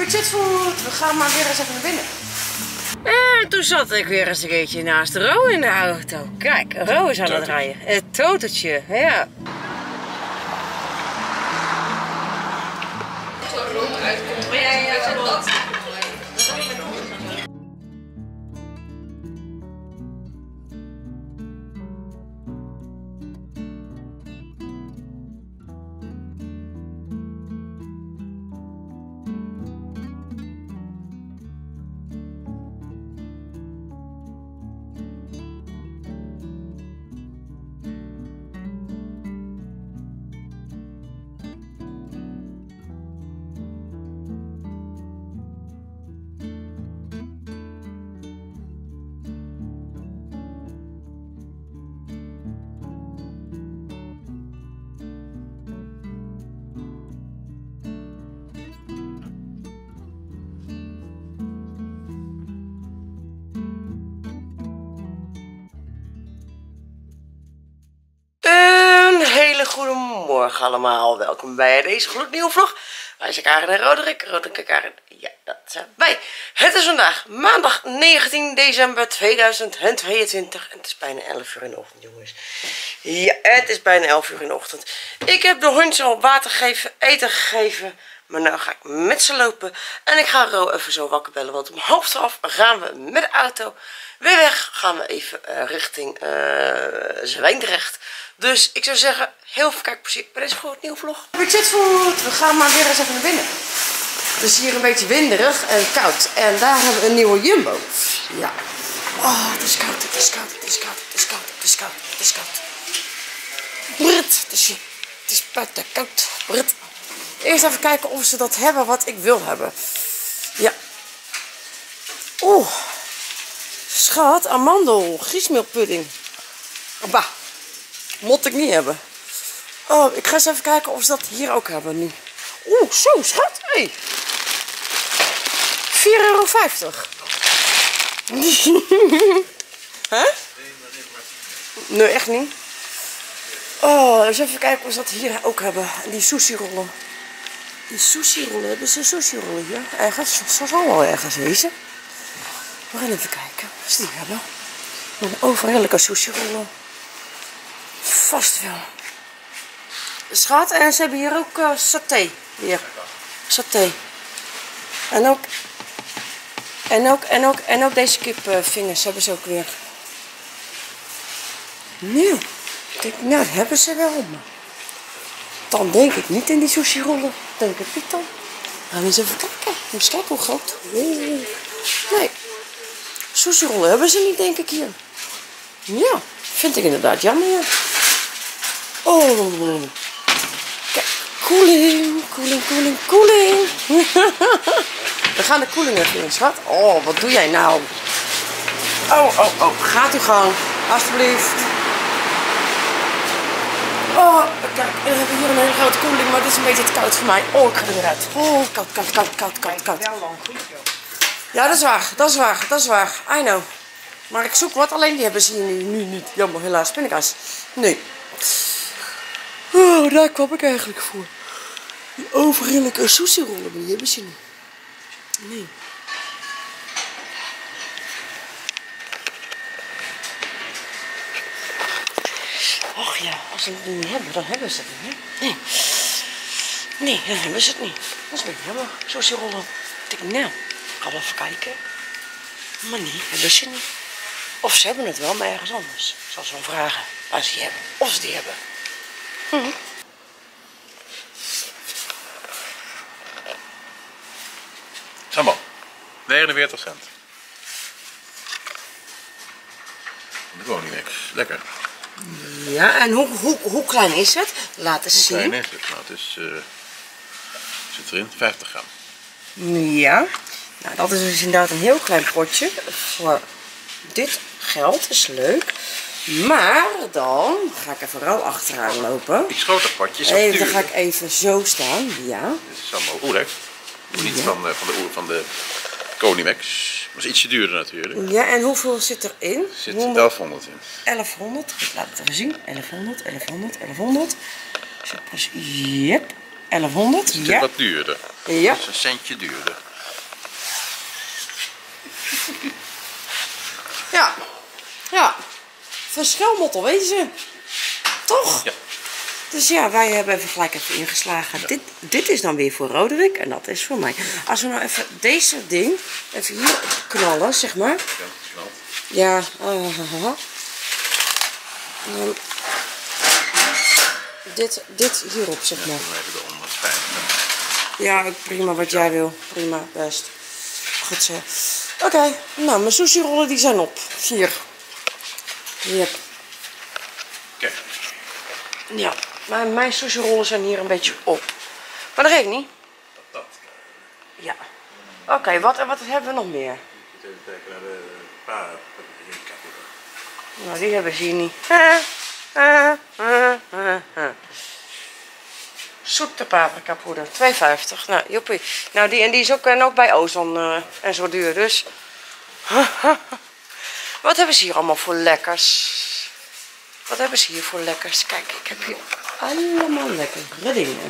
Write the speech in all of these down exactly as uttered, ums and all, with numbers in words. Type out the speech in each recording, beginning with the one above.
Budgetfood, we gaan maar weer eens even naar binnen. En toen zat ik weer eens een keertje naast Ro in de auto. Kijk, Ro is aan het rijden. Het totertje, ja. Zo rond uitkomt. Maar jij ja, zet dat. Goedemorgen allemaal, welkom bij deze gloednieuwe vlog. Wij zijn Karen en Roderick, Roderick en Karen, ja dat zijn wij. Het is vandaag maandag negentien december tweeduizend tweeëntwintig en het is bijna elf uur in de ochtend jongens. Ja, het is bijna elf uur in de ochtend. Ik heb de hondjes al water gegeven, eten gegeven, maar nu ga ik met ze lopen. En ik ga Ro even zo wakker bellen, want om half twaalf gaan we met de auto weer weg. Gaan we even uh, richting uh, Zwijndrecht. Dus ik zou zeggen, heel veel kijkplezier bij deze nieuwe vlog. Budgetfood, we gaan maar weer eens even naar binnen. Het is hier een beetje winderig en koud. En daar hebben we een nieuwe Jumbo. Ja. Oh, het is koud, het is koud, het is koud, het is koud, het is koud, het is koud. Brit, het is, het is buiten koud. Brit. Eerst even kijken of ze dat hebben wat ik wil hebben. Ja. Oeh. Schat, amandel, griesmeelpudding. Bah. Moet ik niet hebben. Oh, ik ga eens even kijken of ze dat hier ook hebben nu. Oeh, zo schat. Hey. vier euro vijftig. Hè? Nee, echt niet. Oh, eens even kijken of ze dat hier ook hebben. Die sushi rollen. Die sushi rollen. Hebben ze sushi rollen hier? Ergens. Dat zal wel ergens wezen. We gaan even kijken of ze die hebben. Een overheerlijke sushi rollen. Vast wel. Schat, en ze hebben hier ook uh, saté. Hier. Saté. En ook. En ook, en ook, en ook deze kipvingers uh, hebben ze ook weer. Nou, denk, nou, dat hebben ze wel. Maar dan denk ik niet in die sushi rollen. Denk ik niet dan. Gaan we eens even kijken. Eens kijken hoe groot. Oeh. Nee. Sushi rollen hebben ze niet, denk ik hier. Ja, vind ik inderdaad jammer. Ja. Oh, kijk, koeling, koeling, koeling, koeling. We gaan de koeling even in, schat. Oh, wat doe jij nou? Oh, oh, oh, gaat u gang, alsjeblieft. Oh, kijk, we hebben hier een hele grote koeling, maar het is een beetje te koud voor mij. Oh, ik ga er weer uit. Oh, koud, koud, koud, koud, koud, koud. Ja, dat is waar, dat is waar, dat is waar. I know. Maar ik zoek wat, alleen die hebben ze hier nu, nu niet. Jammer, helaas, pindakaas. Nee. Oh, daar kwam ik eigenlijk voor. Die overheerlijke sushi rollen, maar die hebben ze niet. Nee. Och ja, als ze het niet hebben, dan hebben ze het niet. Hè? Nee. Nee, dan hebben ze het niet. Dat is een beetje jammer. Sushi rollen. Ik denk, nou, ik ga wel even kijken. Maar nee, hebben ze niet. Of ze hebben het wel, maar ergens anders. Ik zal ze wel vragen waar ze die hebben. Of ze die hebben. Hm. Sambal. negenenveertig cent. Gewoon niet niks. Lekker. Ja, en hoe, hoe, hoe klein is het? Laat eens zien. Hoe klein is het? Nou, het is, uh, zit erin, vijftig gram. Ja. Nou, dat is dus inderdaad een heel klein potje. Voor dit geld is leuk. Maar dan ga ik even rauw achteraan lopen. Iets groter potjes. Even, dan ga ik even zo staan. Ja. Dit is allemaal oerlijk. Niet ja. van, uh, van de, van de Konimax. Dat is ietsje duurder natuurlijk. Ja, en hoeveel zit erin? Er zit elfhonderd in. elfhonderd. Laat het even zien. elfhonderd, elfhonderd, elfhonderd. Yep. elfhonderd. Het is ja. wat duurder. Ja. Het is een centje duurder. Ja. Ja. Verschilmotto, weten ze. Toch? Ja. Dus ja, wij hebben even gelijk even ingeslagen. Ja. Dit, dit is dan weer voor Roderick en dat is voor mij. Als we nou even deze ding even hier knallen, zeg maar. Ja, knalt. Ja. Uh, uh, uh. Dan dit, dit hierop, zeg maar. Ja, even de onderschijn. Ja, prima wat jij wil. Prima, best. Goed zo. Oké, okay, nou, mijn sushi rollen die zijn op. Hier. Yep. Kijk. Ja, maar mijn sushi rollen zijn hier een beetje op. Maar dat geeft niet. Dat. Ja. Oké, okay, wat, wat hebben we nog meer? Ik moet even kijken naar de paar. Nou, die hebben ze hier niet. Ha, ha, ha, ha, ha. Zoete paprikapoeder, twee vijftig. Nou, joepie. Nou, die, en die is ook, en ook bij Ozon uh, en zo duur, dus. Wat hebben ze hier allemaal voor lekkers? Wat hebben ze hier voor lekkers? Kijk, ik heb hier allemaal lekkere dingen.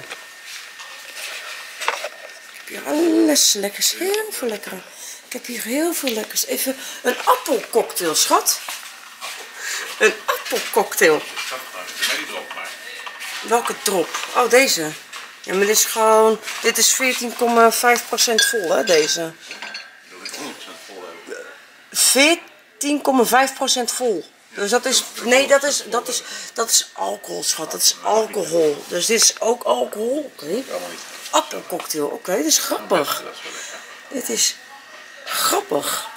Ik heb hier alles lekkers, heel veel lekkere. Ik heb hier heel veel lekkers. Even een appelcocktail, schat. Een appelcocktail. Welke drop? Oh, deze. Ja, maar dit is gewoon... Dit is veertien komma vijf procent vol, hè, deze. veertien komma vijf procent vol. Dus dat is... Nee, dat is, dat is, dat is alcohol, schat. Dat is alcohol. Dus dit is ook alcohol. Oké. Okay. Appelcocktail. Oké, okay, dit is grappig. Dit is grappig.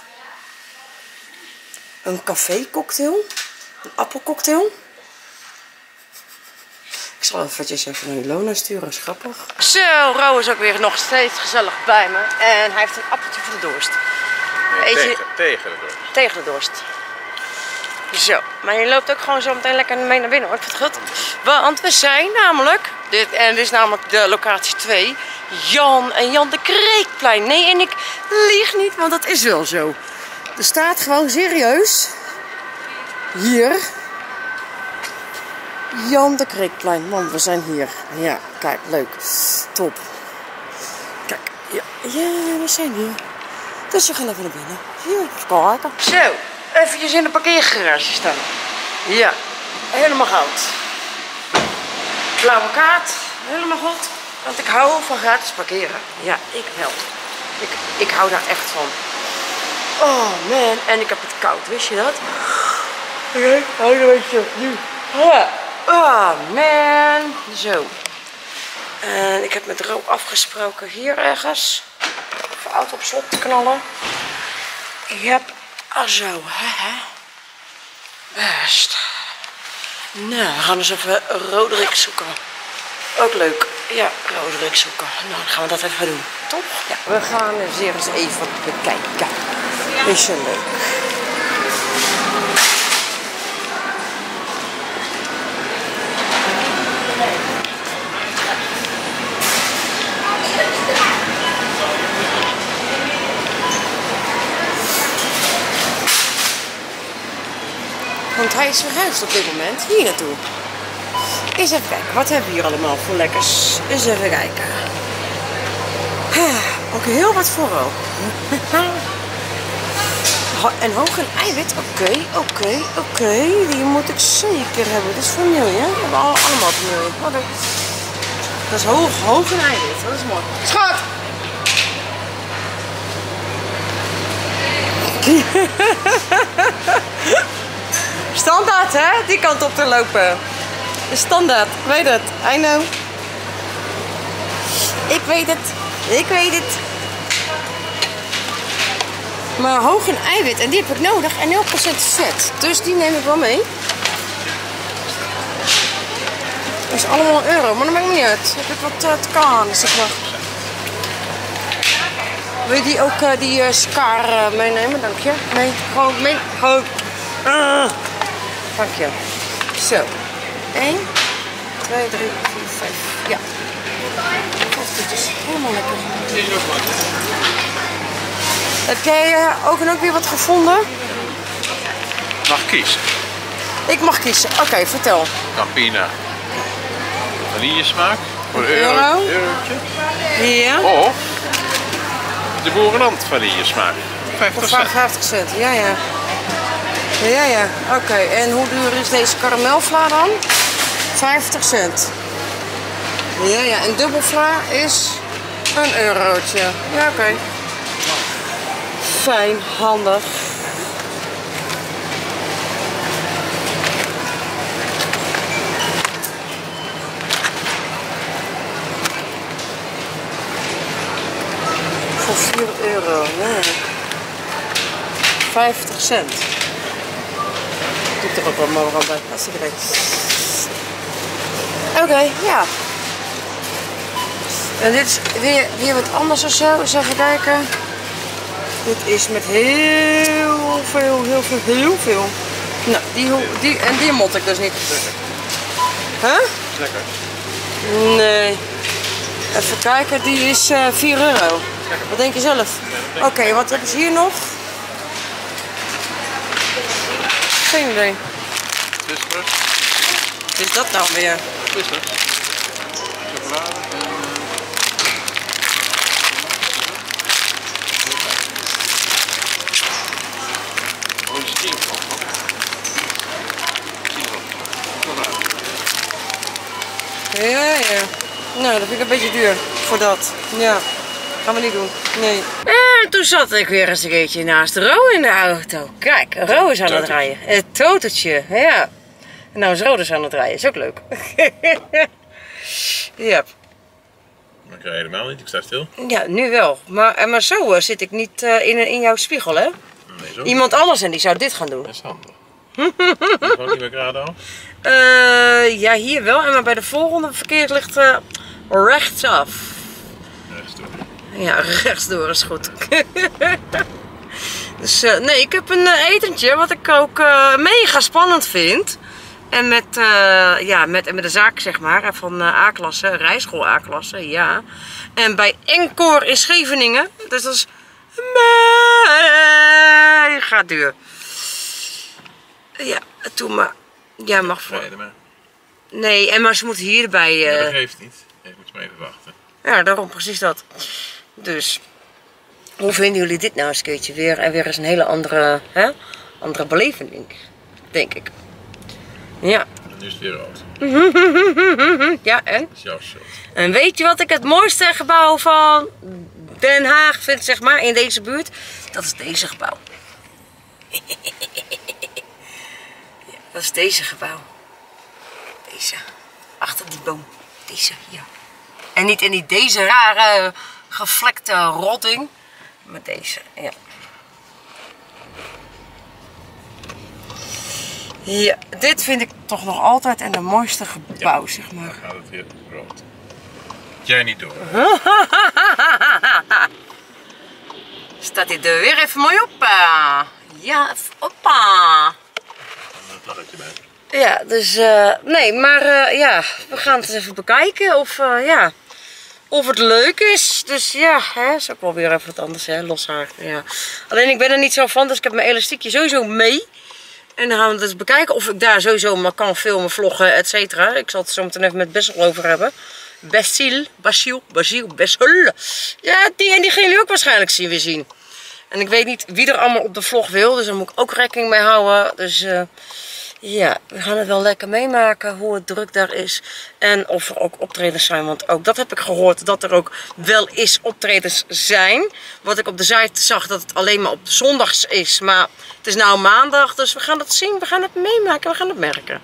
Een cafécocktail. Een appelcocktail. Ik zal eventjes even naar Ilona sturen, dat is grappig. Zo, Ro is ook weer nog steeds gezellig bij me. En hij heeft een appeltje voor de dorst. Nee, Eet je... tegen, tegen de dorst. Tegen de dorst. Zo, maar je loopt ook gewoon zo meteen lekker mee naar binnen hoor, ik vind het goed. Want we zijn namelijk, dit, en dit is namelijk de locatie twee, Jan en Jan de Kreekplein. Nee, en ik lieg niet, want dat is wel zo. Er staat gewoon serieus, hier, Jan de Kreekplein. Man, we zijn hier. Ja, kijk, leuk. Top. Kijk, ja, ja we zijn hier. Dus we gaan even naar binnen. Hier, kijken. Zo. Eventjes in de parkeergarage staan. Ja, helemaal goud. Blauwe kaart, helemaal goed. Want ik hou van gratis parkeren. Ja, ik wel. Ik, ik hou daar echt van. Oh man, en ik heb het koud, wist je dat? Oké, hou je een beetje nu. Ja. Oh man. Zo. En ik heb met Ro afgesproken hier ergens. Even auto op slot te knallen. Ik heb... Ah zo, hè? Best. Nou, we gaan eens even Roderick zoeken. Ook leuk. Ja, Roderick zoeken. Nou, dan gaan we dat even doen. Toch? Ja, we gaan weer eens even wat bekijken. Is zo leuk. Want hij is verhuisd op dit moment hier naartoe. Eens even kijken, wat hebben we hier allemaal voor lekkers? Eens even kijken. Ook heel wat voor ook. En hoog in eiwit, oké, okay, oké, okay, oké. Okay. Die moet ik zeker hebben. Dat is voor milieu, hè? We hebben allemaal voor milieu. Oh, dat... dat is hoog, hoog in eiwit, dat is mooi. Schat! Standaard, hè? Die kant op te lopen. De standaard, ik weet het. I know. Ik weet het. Ik weet het. Maar hoog in eiwit. En die heb ik nodig. En nul procent vet. Dus die neem ik wel mee. Dat is allemaal een euro. Maar dat maakt me niet uit. Heb ik wat uh, te kan, zeg maar. Wil je die ook uh, die uh, scar uh, meenemen? Dank je. Nee, gewoon mee. Gewoon. Uh. Dank je. Zo. één, twee, drie, vier, vijf. Ja. Dit is helemaal lekker. Heb jij uh, ook en ook weer wat gevonden? Mag kiezen. Ik mag kiezen. Oké, okay, vertel. Campina. Vanillesmaak. Voor een euro. euro. Eurotje. Ja. Of de boerenland vanillesmaak. vijftig cent. vijftig cent, ja ja. Ja ja, oké. Okay. En hoe duur is deze karamelvla dan? vijftig cent. Ja ja, en dubbelvla is een eurotje. Ja oké. Okay. Fijn, handig. Voor vier euro. Nee. vijftig cent. Doe ik er ook wel mogelijk bij. Alsjeblieft. Oké, okay, ja. En dit is weer, weer wat anders of zo. Eens even kijken. Dit is met heel veel, heel veel, heel veel. Nou, die, die, en die mot ik dus niet. Huh? Lekker. Nee. Even kijken, die is uh, vier euro. Wat denk je zelf? Oké, okay, wat hebben ze hier nog? Geen idee. Whispers. Wat is dat nou weer? Whispers. Chocolade. Oh, steam. Ja, ja. Nou, dat vind ik een beetje duur voor dat. Ja, gaan we niet doen. Nee. En toen zat ik weer eens een keertje naast Ro in de auto. Kijk, Ro is aan het rijden. Het totertje, ja. En nou is Ro dus aan het rijden, is ook leuk. Ja. Maar ik rij helemaal niet, ik sta stil. Ja, nu wel. Maar, maar zo uh, zit ik niet uh, in, in jouw spiegel, hè? Nee, zo. Iemand anders en die zou dit gaan doen. Dat is handig. Gewoon niet meer graden af? Uh, ja, hier wel. En maar bij de volgende verkeer ligt uh, rechtsaf. Rechtsdoor. Ja, rechtsdoor is goed. Dus uh, nee, ik heb een uh, etentje wat ik ook uh, mega spannend vind. En met, uh, ja, met, met de zaak zeg maar, van uh, A-klasse, rijschool A-klasse, ja. En bij Encore in Scheveningen. Dus dat is mega duur. Ja, doe maar. Ja, mag voor. Rijden maar. Nee, en maar ze moeten hierbij. Uh... Ja, dat geeft niet. Ik moet maar even wachten. Ja, daarom precies dat. Dus, hoe vinden jullie dit nou eens een keertje weer? En weer eens een hele andere, hè? Andere beleving, denk ik. Ja. En nu is het weer rood. Ja, en? Dat is jouw schuld. En weet je wat ik het mooiste gebouw van Den Haag vind, zeg maar, in deze buurt? Dat is deze gebouw. Ja, dat is deze gebouw. Deze. Achter die boom. Deze hier. En niet in die deze rare gevlekte rotting. Maar deze, ja. Ja, dit vind ik toch nog altijd en de mooiste gebouw, ja, zeg maar. Dan gaat het weer rood. Jij niet door. Staat die deur weer even mooi op. Ja, hoppa. Een vlaggetje bij. Ja, dus uh, nee, maar uh, ja, we gaan het eens even bekijken of, uh, ja, of het leuk is. Dus ja, hè, is ook wel weer even wat anders, hè, los haar. Ja. Alleen ik ben er niet zo van, dus ik heb mijn elastiekje sowieso mee. En dan gaan we dus bekijken of ik daar sowieso maar kan filmen, vloggen, et cetera. Ik zal het zo meteen even met Bessel over hebben. Basil, Basil, Basil, Bessel. Ja, die en die gaan jullie ook waarschijnlijk zien weer zien. En ik weet niet wie er allemaal op de vlog wil, dus daar moet ik ook rekening mee houden. Dus uh, ja, we gaan het wel lekker meemaken hoe het druk daar is. En of er ook optredens zijn, want ook dat heb ik gehoord dat er ook wel eens optredens zijn. Wat ik op de site zag dat het alleen maar op zondags is, maar het is nou maandag, dus we gaan het zien, we gaan het meemaken, we gaan het merken.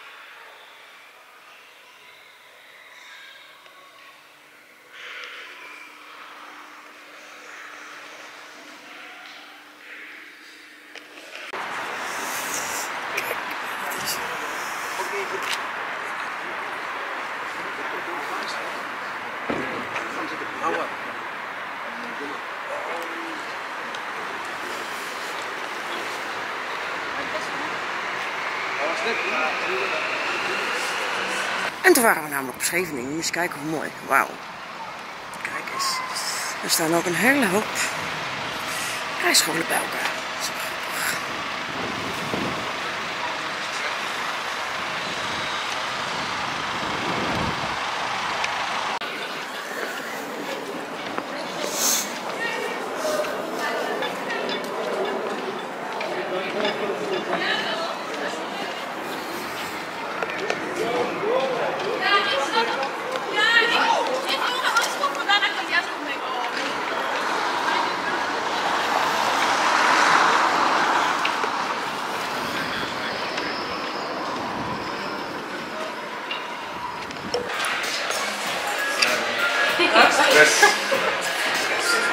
En toen waren we namelijk op Scheveningen. Eens kijken hoe mooi. Wauw. Kijk eens. Er staan ook een hele hoop rijscholen bij elkaar. Zo grappig.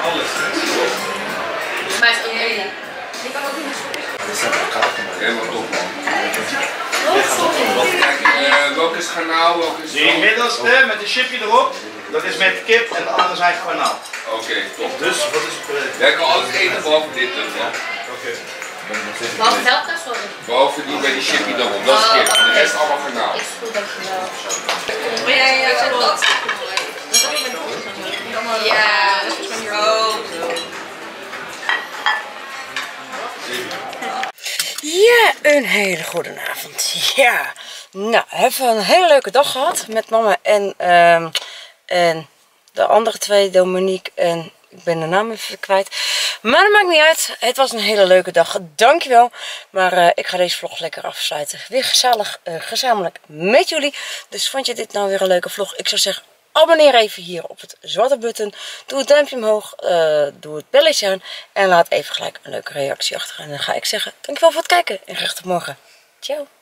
alles. Maar is ook één. Ik kan ook niet meer Helemaal top, man. Kijk, uh, welke is garnaal, welke is... Die middelste met een chipje erop, dat is met kip en de andere zijn garnaal. Oké, okay, top. Dus wat is het? Jij kan alles eten behalve dit, man. Oké. Okay. Behalve welke, sorry? Behalve die bij die chipje daarop, dat is kip. De rest allemaal garnaal. Is goed, dankjewel. Maar jij uh, zet dat? Dat heb ik met dochter. Ja, dat is met hier ook. Ja, een hele goede avond. Ja, nou, hebben we een hele leuke dag gehad met mama en, uh, en de andere twee, Dominique en ik ben de naam even kwijt. Maar dat maakt niet uit. Het was een hele leuke dag. Dankjewel. Maar uh, ik ga deze vlog lekker afsluiten. Weer gezellig, uh, gezamenlijk met jullie. Dus vond je dit nou weer een leuke vlog? Ik zou zeggen, abonneer even hier op het zwarte button. Doe het duimpje omhoog. Uh, doe het belletje aan. En laat even gelijk een leuke reactie achter. En dan ga ik zeggen, dankjewel voor het kijken. En graag tot morgen. Ciao.